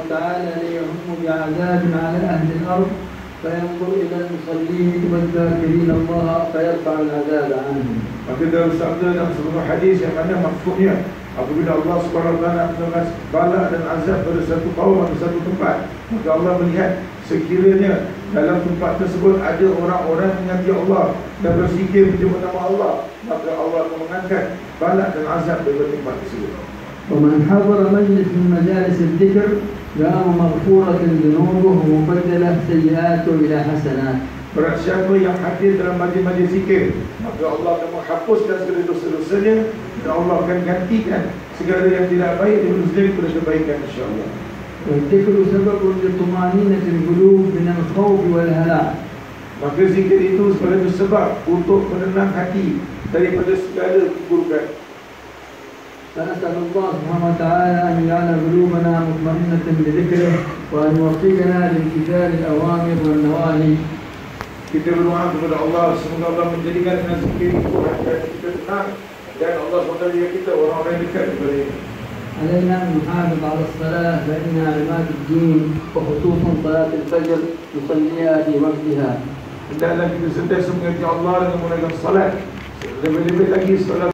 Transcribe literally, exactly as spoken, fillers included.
وتعالى ليهم بعذاب على أهل الأرض فينظر إلى المصلين والذاكرين الله فيرفع العذاب عنهم. Maka dalam sabda dalam sebuah hadis yang mana maksudnya apabila Allah subhanahu wa taala menebas bala dan azab pada satu kaum atau satu tempat, maka Allah melihat sekiranya dalam tempat tersebut ada orang-orang menghati Allah dan berzikir menyebut nama Allah, maka Allah akan mengangkat bala dan azab dari tempat tersebut. ومن حضر مجلس من مجالس الذكر قام مغفورة ذنوبه ومبدلة سيئاته إلى حسنات. Barang siapa yang hadir dalam majlis-majlis zikir, maka Allah akan menghapuskan segala dosa-dosanya dan Allah akan gantikan segala yang tidak baik dengan muslim kepada kebaikan, insya-Allah. والذكر سبب لطمأنينة القلوب من الخوف والهلاك. Maka zikir itu sebagai sebab untuk menenang hati daripada segala keburukan. فنسأل الله سبحانه وتعالى أن يجعل قلوبنا مطمئنة بذكره وأن يوفقنا لامتثال الأوامر والنواهي. Kita berdoa kepada Allah semoga Allah menjadikan dengan zikir itu hati kita tenang dan Allah subhanahu wa taala kita orang-orang dekat kepada Dia. علينا أن نحافظ على الصلاة فإنها عماد الدين وخصوصا صلاة الفجر نصليها في وقتها. Hendaklah kita sentiasa mengerti Allah dengan menggunakan salat. Lebih-lebih lagi salat